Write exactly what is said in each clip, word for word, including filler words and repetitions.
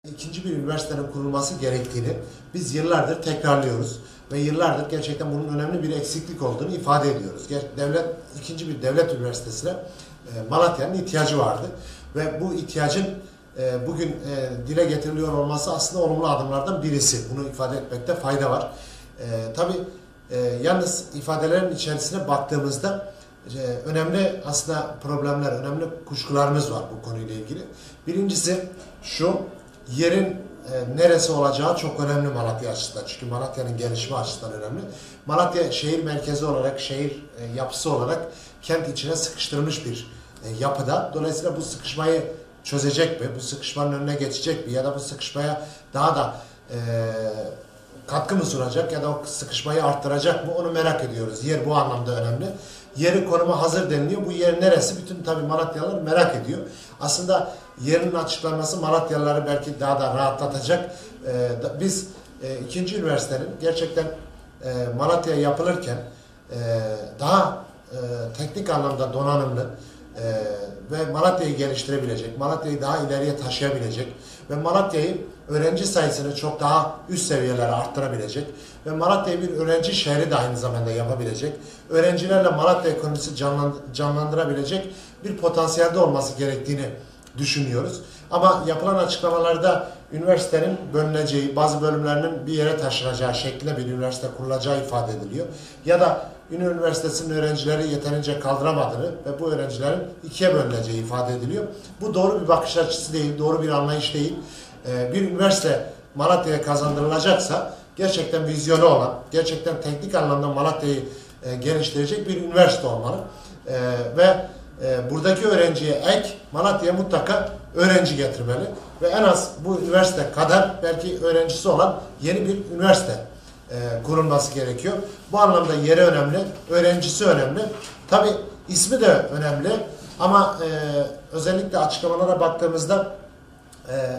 İkinci bir üniversitenin kurulması gerektiğini biz yıllardır tekrarlıyoruz ve yıllardır gerçekten bunun önemli bir eksiklik olduğunu ifade ediyoruz. Devlet, ikinci bir devlet üniversitesine Malatya'nın ihtiyacı vardı ve bu ihtiyacın bugün dile getiriliyor olması aslında olumlu adımlardan birisi. Bunu ifade etmekte fayda var. Tabii yalnız ifadelerin içerisine baktığımızda önemli aslında problemler, önemli kuşkularımız var bu konuyla ilgili. Birincisi şu: yerin e, neresi olacağı çok önemli Malatya açısından. Çünkü Malatya'nın gelişimi açısından önemli. Malatya şehir merkezi olarak, şehir e, yapısı olarak kent içine sıkıştırılmış bir e, yapıda. Dolayısıyla bu sıkışmayı çözecek mi? Bu sıkışmanın önüne geçecek mi? Ya da bu sıkışmaya daha da e, katkı mı sunacak ya da o sıkışmayı arttıracak mı? Onu merak ediyoruz. Yer bu anlamda önemli. Yeri konumu hazır deniliyor. Bu yer neresi? Bütün tabii Malatyalılar merak ediyor. Aslında yerin açıklanması Malatyalıları belki daha da rahatlatacak. Ee, biz e, ikinci üniversitenin gerçekten e, Malatya'ya yapılırken e, daha e, teknik anlamda donanımlı e, ve Malatya'yı geliştirebilecek, Malatya'yı daha ileriye taşıyabilecek ve Malatya'yı öğrenci sayısını çok daha üst seviyelere arttırabilecek ve Malatya'yı bir öğrenci şehri de aynı zamanda yapabilecek, öğrencilerle Malatya ekonomisi canlandırabilecek bir potansiyelde olması gerektiğini düşünüyoruz. Ama yapılan açıklamalarda üniversitenin bölüneceği, bazı bölümlerinin bir yere taşınacağı şeklinde bir üniversite kurulacağı ifade ediliyor. Ya da Ünlü Üniversitesi'nin öğrencileri yeterince kaldıramadığını ve bu öğrencilerin ikiye bölüneceği ifade ediliyor. Bu doğru bir bakış açısı değil, doğru bir anlayış değil. Bir üniversite Malatya'ya kazandırılacaksa gerçekten vizyonu olan, gerçekten teknik anlamda Malatya'yı geliştirecek bir üniversite olmalı. Ve buradaki öğrenciye ek Malatya'ya mutlaka öğrenci getirmeli ve en az bu üniversite kadar belki öğrencisi olan yeni bir üniversite e, kurulması gerekiyor. Bu anlamda yeri önemli, öğrencisi önemli. Tabi ismi de önemli ama e, özellikle açıklamalara baktığımızda e, e,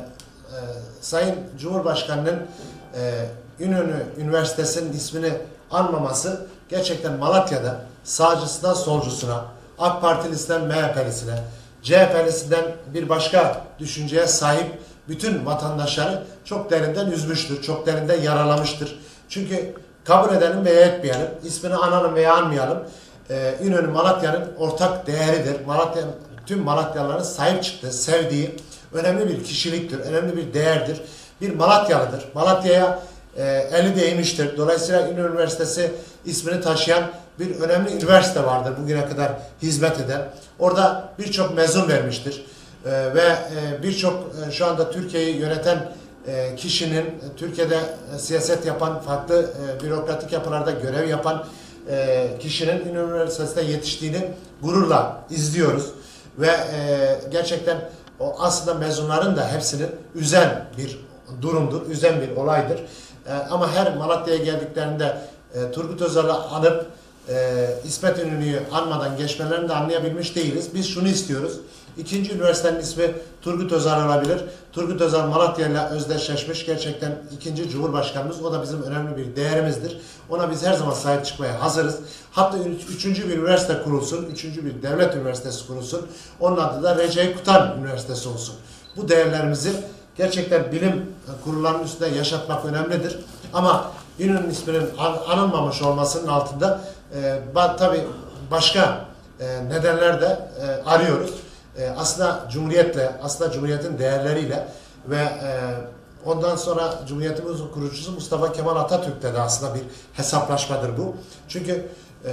Sayın Cumhurbaşkanı'nın e, İnönü Üniversitesi'nin ismini anmaması gerçekten Malatya'da sağcısından solcusuna, AK Partilisinden M H P'lisine, C H P'lisinden bir başka düşünceye sahip bütün vatandaşları çok derinden üzmüştür, çok derinden yaralamıştır. Çünkü kabul edelim veya etmeyelim, ismini analım veya anmayalım, ee, İnönü Malatya'nın ortak değeridir. Malatya, tüm Malatyalıların sahip çıktığı, sevdiği önemli bir kişiliktir, önemli bir değerdir. Bir Malatyalıdır. Malatya'ya e, eli değmiştir. Dolayısıyla İnönü Üniversitesi ismini taşıyan bir önemli üniversite vardır bugüne kadar hizmet eden. Orada birçok mezun vermiştir. Ee, ve e, birçok e, şu anda Türkiye'yi yöneten e, kişinin, Türkiye'de e, siyaset yapan, farklı e, bürokratik yapılarda görev yapan e, kişinin üniversitede yetiştiğini gururla izliyoruz. Ve e, gerçekten o aslında mezunların da hepsini üzen bir durumdur, üzen bir olaydır. E, ama her Malatya'ya geldiklerinde e, Turgut Özal'ı anıp e, İsmet İnönü'yü anmadan geçmelerini de anlayabilmiş değiliz. Biz şunu istiyoruz. İkinci üniversitenin ismi Turgut Özal olabilir. Turgut Özal Malatya ile özdeşleşmiş gerçekten ikinci Cumhurbaşkanımız. O da bizim önemli bir değerimizdir. Ona biz her zaman sahip çıkmaya hazırız. Hatta üçüncü bir üniversite kurulsun, üçüncü bir devlet üniversitesi kurulsun. Onun adı da Recep Kutan Üniversitesi olsun. Bu değerlerimizi gerçekten bilim kurullarının üstünde yaşatmak önemlidir. Ama İnönü'nün isminin anılmamış olmasının altında e, tabii başka e, nedenler de e, arıyoruz. E, aslında Cumhuriyet'le, aslında Cumhuriyet'in değerleriyle ve e, ondan sonra Cumhuriyetimizin kurucusu Mustafa Kemal Atatürk'le de aslında bir hesaplaşmadır bu. Çünkü e,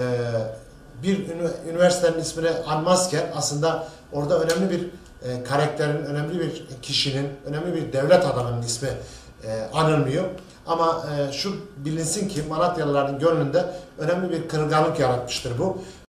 bir üniversitenin ismini anmazken aslında orada önemli bir e, karakterin, önemli bir kişinin, önemli bir devlet adamının ismi e, anılmıyor. Ama e, şu bilinsin ki Malatyalıların gönlünde önemli bir kırılganlık yaratmıştır bu.